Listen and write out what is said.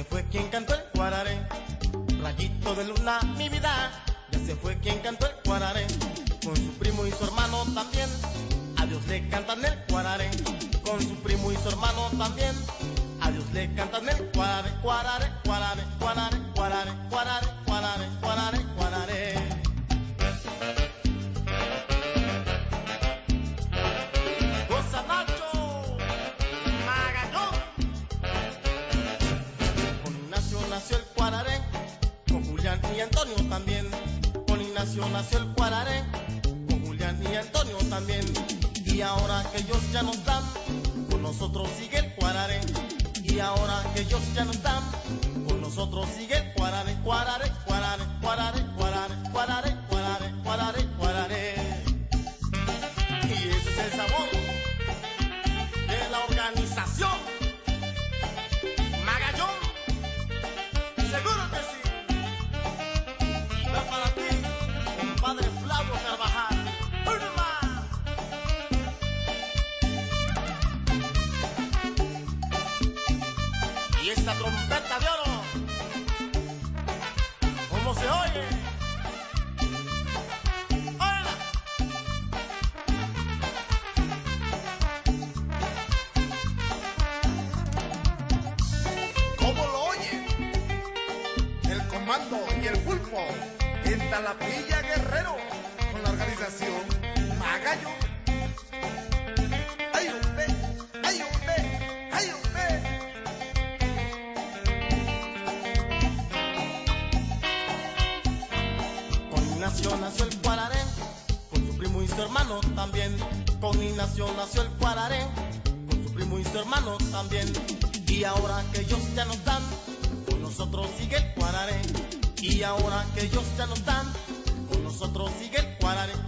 fue quien cantó el guararé. Rayito de luna, mi vida, ya se fue quien cantó el guararé. Con su primo y su hermano también, a Dios le cantan el guararé. Con su primo y su hermano también, a Dios le cantan el guararé, guararé, guararé, guararé, guararé, guararé, guararé, guararé, guararé. Goza Nacho, Magallón. Con Ignacio nació el guararé, con Julián y Antonio también. Con Ignacio nació el guararé, con Julián y Antonio también. Y ahora que ellos ya no están, con nosotros sigue el guararé. Y ahora que ellos ya no están, con nosotros sigue el guararé, guararé, guararé, guararé, guararé, guararé, guararé, guararé, guararé. Y ese es el sabor de la organización Magallón. Seguro que sí. Y va para ti, compadre Flavio Carvajal. Y esta trompeta de oro, ¿cómo se oye? ¡Hola! ¿Cómo lo oye? El comando y el pulpo en Talapilla Guerrero con la organización Magallón. ¡Ay, hombre! ¡Ay, hombre! ¡Ay, hombre! Con Ignacio nació el guararé, con su primo y su hermano también. Con Ignacio nació el guararé, con su primo y su hermano también. Y ahora que ellos ya no están, con nosotros sigue el guararé. Y ahora que ellos ya no están, con nosotros sigue el guararé.